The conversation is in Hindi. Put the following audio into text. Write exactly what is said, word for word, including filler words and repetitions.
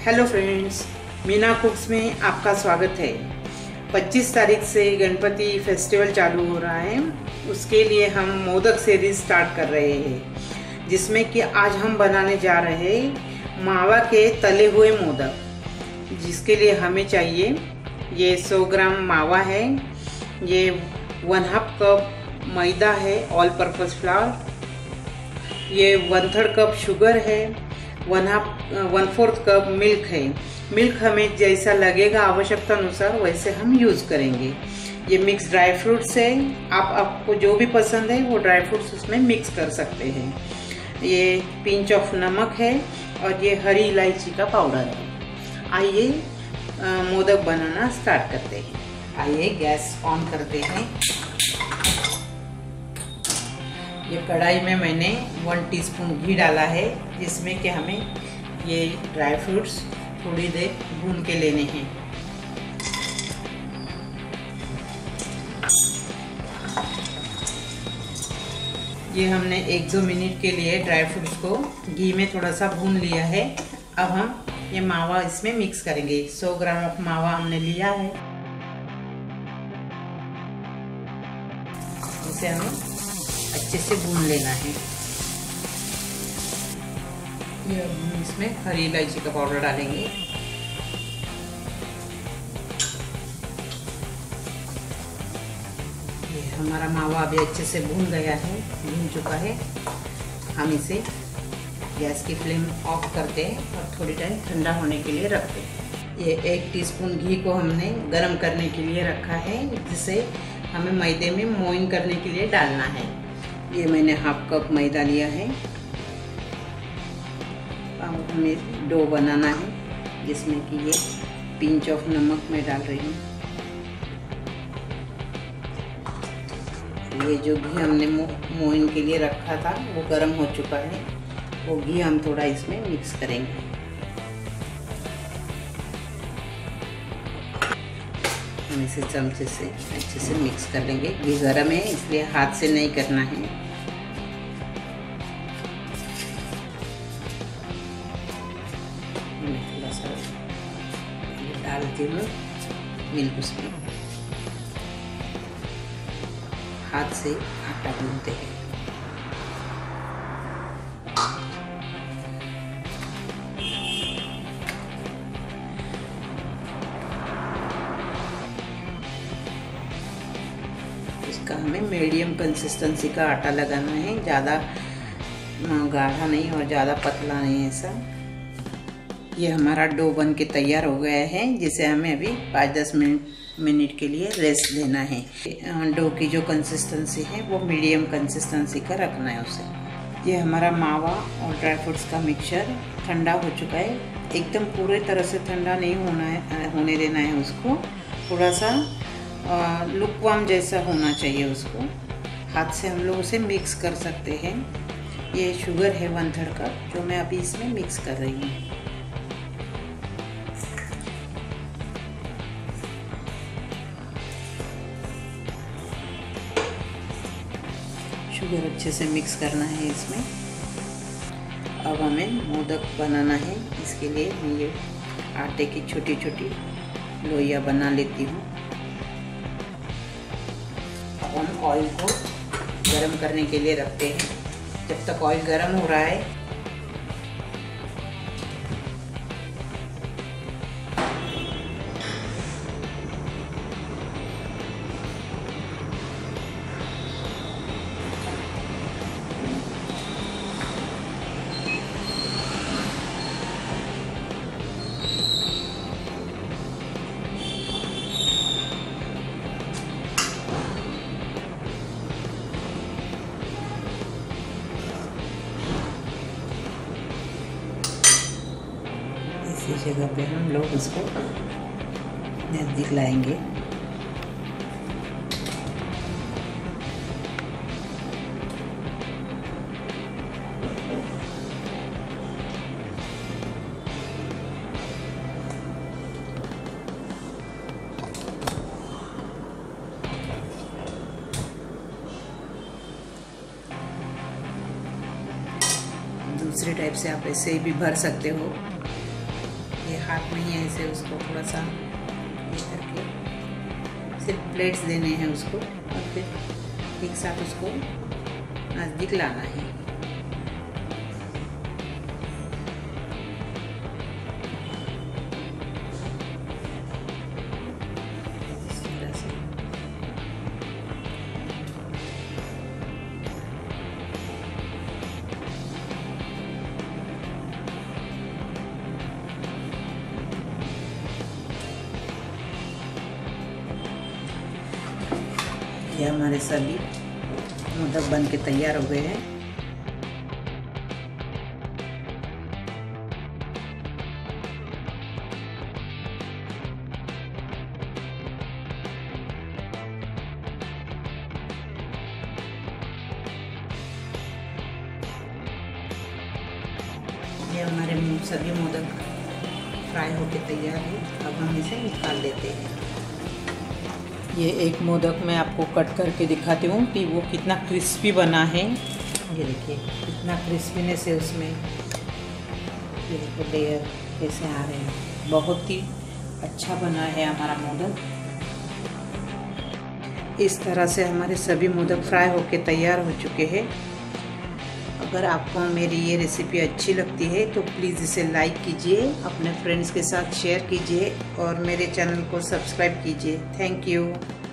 हेलो फ्रेंड्स, मीना कुक्स में आपका स्वागत है। पच्चीस तारीख से गणपति फेस्टिवल चालू हो रहा है। उसके लिए हम मोदक सीरीज स्टार्ट कर रहे हैं, जिसमें कि आज हम बनाने जा रहे हैं मावा के तले हुए मोदक। जिसके लिए हमें चाहिए ये सौ ग्राम मावा है, ये वन हाफ कप मैदा है ऑल पर्पस फ्लावर, ये वन थर्ड कप शुगर है, one half one fourth cup milk है। मिल्क हमें जैसा लगेगा आवश्यकता अनुसार वैसे हम यूज़ करेंगे। ये मिक्स ड्राई फ्रूट्स है, आप आपको जो भी पसंद है वो ड्राई फ्रूट्स उसमें मिक्स कर सकते हैं। ये पिंच ऑफ नमक है और ये हरी इलायची का पाउडर है। आइए मोदक बनाना स्टार्ट करते हैं। आइए गैस ऑन करते हैं। ये कढ़ाई में मैंने वन टीस्पून घी डाला है, जिसमें कि हमें ये ड्राई फ्रूट्स थोड़ी देर भून के लेने हैं। ये हमने एक दो मिनट के लिए ड्राई फ्रूट्स को घी में थोड़ा सा भून लिया है। अब हम ये मावा इसमें मिक्स करेंगे। सौ ग्राम ऑफ मावा हमने लिया है, इसे हमें अच्छे से भून लेना है। ये हम इसमें हरी इलायची का पाउडर डालेंगे। ये हमारा मावा अभी अच्छे से भून गया है, भून चुका है। हम इसे गैस की फ्लेम ऑफ करते हैं और थोड़ी टाइम ठंडा होने के लिए रखते हैं। ये एक टीस्पून घी को हमने गरम करने के लिए रखा है, जिसे हमें मैदे में मोइन करने के लिए डालना है। ये मैंने हाफ कप मैदा लिया है। अब हमें डो बनाना है, जिसमें कि ये पिंच ऑफ नमक मैं डाल रही हूँ। ये जो घी हमने मोइन के लिए रखा था वो गर्म हो चुका है। वो घी हम थोड़ा इसमें मिक्स करेंगे। हम इसे चमचे से अच्छे से मिक्स कर लेंगे। घी गर्म है इसलिए हाथ से नहीं करना है। थोड़ा सा डालती हूँ मिल्क उसमें, हाथ से आटा गूंथते हैं। इसका हमें मीडियम कंसिस्टेंसी का आटा लगाना है, ज़्यादा गाढ़ा नहीं और ज़्यादा पतला नहीं ऐसा। ये हमारा डो बन के तैयार हो गया है, जिसे हमें अभी पाँच दस मिनट मिनट के लिए रेस्ट देना है। डो की जो कंसिस्टेंसी है वो मीडियम कंसिस्टेंसी का रखना है उसे। ये हमारा मावा और ड्राई फ्रूट्स का मिक्सचर ठंडा हो चुका है। एकदम पूरे तरह से ठंडा नहीं होना है, होने देना है उसको। थोड़ा सा लुकवार्म जैसा होना चाहिए उसको। हाथ से हम लोग उसे मिक्स कर सकते हैं। ये शुगर है वन थर्ड कप, जो मैं अभी इसमें मिक्स कर रही हूँ। शुगर अच्छे से मिक्स करना है इसमें। अब हमें मोदक बनाना है। इसके लिए मैं ये आटे की छोटी छोटी लोइयाँ बना लेती हूँ। अब हम ऑयल को गरम करने के लिए रखते हैं। जब तक ऑयल गरम हो रहा है, इसी जगह पे हम लोग इसको नज़दीक लाएंगे। दूसरे टाइप से आप ऐसे भी भर सकते हो। ये हाथ में ही ऐसे उसको थोड़ा सा ये करके सिर्फ प्लेट्स देने हैं उसको, और फिर एक साथ उसको नज़दीक लाना है। ये हमारे सभी मोदक बन के तैयार हो गए हैं। ये हमारे सभी मोदक फ्राई होके तैयार है। अब हम इसे निकाल लेते हैं। ये एक मोदक मैं आपको कट करके दिखाती हूँ कि वो कितना क्रिस्पी बना है। ये देखिए कितना क्रिस्पीनेस है उसमें। ये देखो लेयर कैसे आ रहे हैं, बहुत ही अच्छा बना है हमारा मोदक। इस तरह से हमारे सभी मोदक फ्राई होके तैयार हो चुके हैं। अगर आपको मेरी ये रेसिपी अच्छी लगती है तो प्लीज़ इसे लाइक कीजिए, अपने फ्रेंड्स के साथ शेयर कीजिए और मेरे चैनल को सब्सक्राइब कीजिए। Thank you.